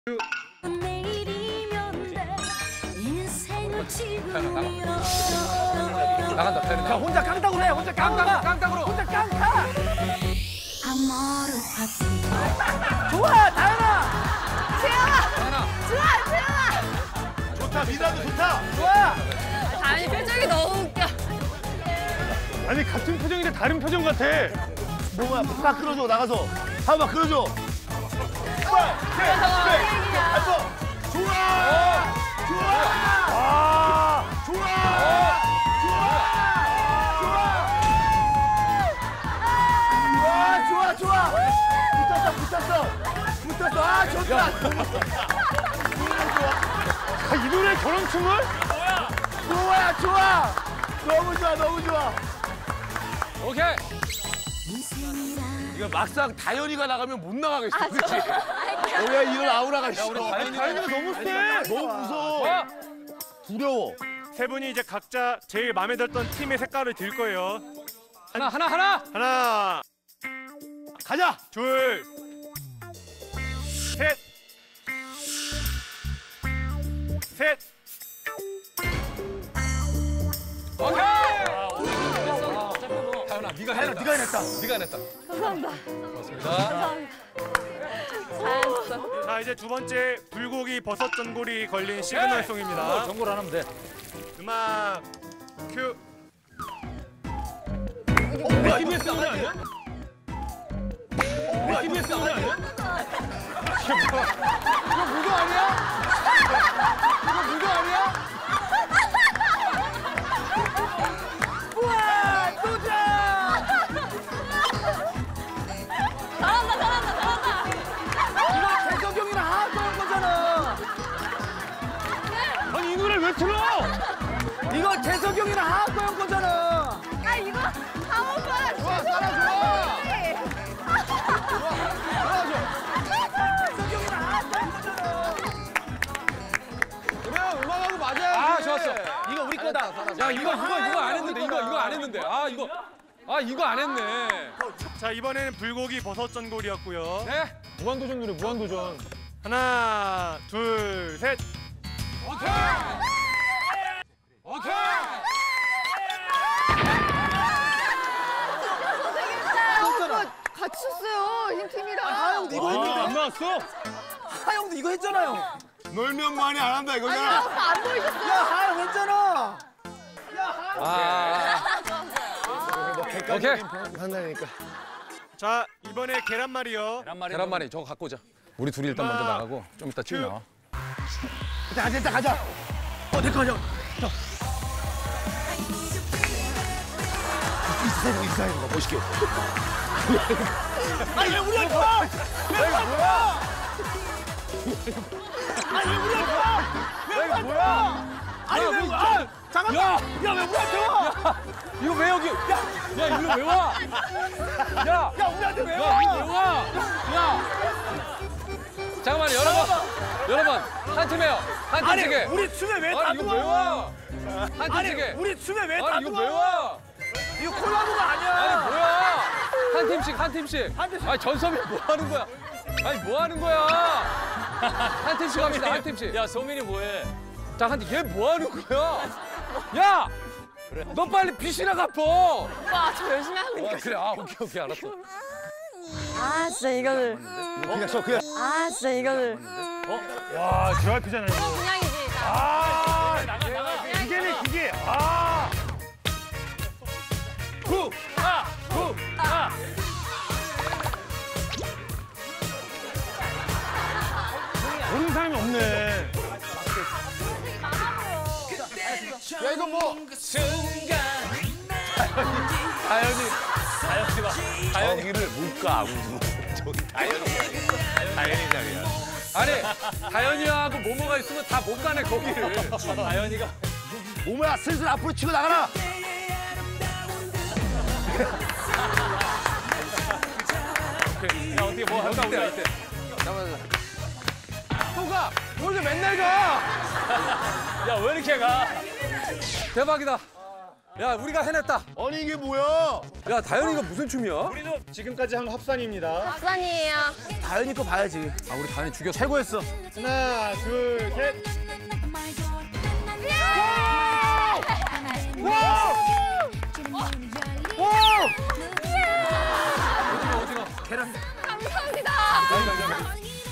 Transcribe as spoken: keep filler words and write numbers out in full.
내일이면 돼 인생을 지금이라 나간다. 태연이 야, 혼자 깡따구로 해. 혼자 깡따. 깡따구로. 혼자 깡따. 아모르 파티 좋아, 다현아. 세영아 좋아 세영아 좋다, 미라도 좋다. 좋아. 아니 표정이 너무 웃겨 아니 같은 표정인데 다른 표정 같아. 뭐야, 팍 끌어줘, 나가서. 한번 끌어줘. 하나, 셋, 넷, 다섯. 좋아. 좋아. 아, 좋아. 좋아, 좋아, 좋아. 붙었어, 붙었어. 붙었어. 아, 좋다. 아, 이 노래 저런 춤을? 좋아, 좋아. 너무 좋아, 너무 좋아. 오케이. 이거 막상 다현이가 나가면 못 나가겠어, 그렇지? 왜 이런 아우라가 있어? 우리 다현이가 다현이가 너무 세. 너무 무서워. 좋아. 두려워. 세 분이 이제 각자 제일 마음에 들었던 팀의 색깔을 들 거예요. 하나 하나 하나. 하나, 가자. 둘, 셋, 셋. 오케이. 다현아, 네가 해냈다. 네가 해냈다. 네가 해냈다. 감사합니다 고맙습니다. 잘했어 자, 이제 두 번째 불고기 버섯 전골이 걸린 시그널송입니다. 정보를 안 하면 돼. 음악 큐. 티비에스 노래 아니야? 티비에스 노래 아니야? 이거 무도 아니야? 이거 무도 아니야? 우와, 도전! 잘한다 잘한다 잘한다 이거 재석형이랑 하하한 거잖아. 아니 이 노래 왜 틀어? 이거 재석형이랑 하하한 거잖아. 아 이거 하모 거야 좋아, 따라 좋아. 재석형이랑 하하한 거잖아. 그래, 음악하고 맞아야지. 아, 좋았어. 이거 우리 거다. 야, 이거 이거 이거 안 했는데. 이거 이거 안 했는데. 아, 이거. 아, 이거 안 했네. 자, 이번에는 불고기 버섯 전골이었고요. 네. 무한도전 노래, 무한도전. 하나, 둘, 셋. 오케이. 오케이. 같이 쳤어요 흰 팀이랑 하영도 이거 했는데. 안 나왔어? 하영도 이거 했잖아요. 놀면 많이 안 한다, 이거잖아. 오빠 안 보이셨어 야, 하영 했잖아. 아. 오케이. 한다니까. 자, 이번에 계란말이요. 계란말이 저거 갖고 오자. 우리 둘이 일단 먼저 나가고 좀 이따 팀 나와. 일단 가자, 일단 가자. 어, 내거 가자. 이사이거, 이사이거, 멋있게. 아니, 왜 우리한테 와? 왜 우리한테 와? 아니, 왜 우리한테 와? 왜 우리한테 와? 아니, 왜 우리한테 와? 잠깐만. 야, 야, 왜 우리한테 와? 이거 왜 여기? 야, 야, 이거 왜 와? 야, 야, 우리한테 왜 야, 와? 이거 왜 와? 야. 잠깐만요, 여러분. 여러분, 한 팀이에요. 한 팀 아니, 찌개. 우리 춤에 왜 다 아니, 이거 왜 들어와? 와? 한 팀 아니, 찌개. 우리 춤에 왜 다 아니, 이거 왜 들어와? 와? 이거 콜라보가 아니야. 아니, 뭐야? 한 팀씩, 한 팀씩. 아니, 전섭이 뭐 하는 거야? 아니, 뭐 하는 거야? 한 팀씩 합시다, 한 팀씩. 야, 소민이 뭐해? 자, 한 팀, 얘 뭐 하는 거야? 야! 너 빨리 빚이나 갚어! 오빠 저 열심히 하는 어, 거야 그래, 아, 오케이, 오케이, 알았어. 아 진짜 이거를 그냥 써, 그냥. 아 진짜 이거를 와, 제이와이피잖아 이거. 그냥이지 아, 기계네, 기계. 아. 구! 아! 구! 아! 모르는 사람이 없네. 야, 이거 뭐. 다현이, 다현이 봐. 여기를 못 가, 아무도. 저기 다현이. 다현이 자리야. 아니, 다현이하고 모모가 있으면 다 못 가네, 거기를. 다현이가. 모모야, 슬슬 앞으로 치고 나가라. 오케이. 야, 어떻게 뭐 할까, 우리가 이때. 잠깐만. 또 가! 오늘 맨날 가! 야, 왜 이렇게 가? 대박이다. 야 우리가 해냈다. 아니 이게 뭐야? 야 다현이가 무슨 춤이야? 우리도 지금까지 한 거 합산입니다. 박산이에요. 다현이 거 봐야지. 아 우리 다현이 죽였어. 최고였어. 하나, 둘, 셋. 오징어 오징어. 감사합니다. 야, 야, 야, 야.